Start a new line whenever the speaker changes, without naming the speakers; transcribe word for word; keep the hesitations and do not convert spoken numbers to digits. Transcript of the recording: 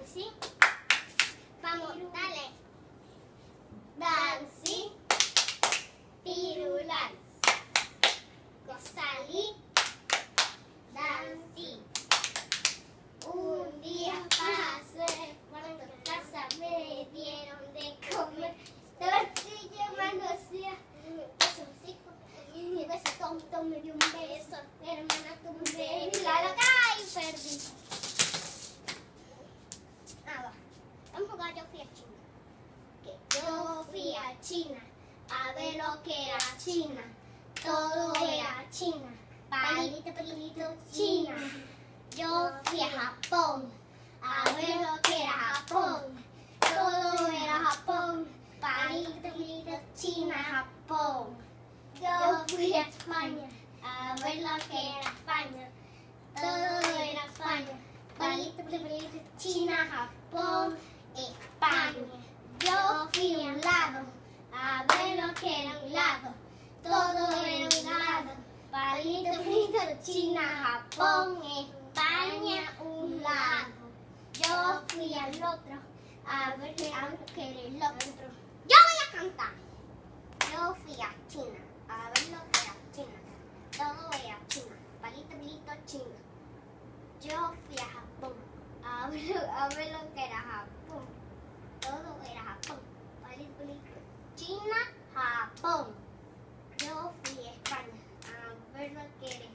Dancy. Vamos, dale. Dancy. Pirulans. Salí. Dancy. Un día pasé por tu casa, me dieron de comer tortilla, mangosía. Beso rico, mi beso tonto me dio un beso, hermana tumbé y la loca y perdí. Ah, va. Vamos a jugar Yo fui a China. Que yo fui a China a ver lo que era China. Todo era China. Palito, palito, China. Yo fui a Japón a ver lo que era Japón. Todo era Japón. Palito, palito, China, Japón. Yo fui a España a ver lo que era España. Todo era España. Palito, palito, China, Japón, España. Yo fui a un lado a ver lo que era un lado. Todo era un lado. Palito, palito, China, Japón, España, un lado. Yo fui al otro a ver qué era el otro. Yo voy a cantar. Yo fui a China a ver lo que era China. Todo era China. Palito, palito, China. Yo fui a Japón a ver, a ver lo que era Japón. Todo era Japón. Palito, palito, China, Japón. Yo fui a España a ver lo que era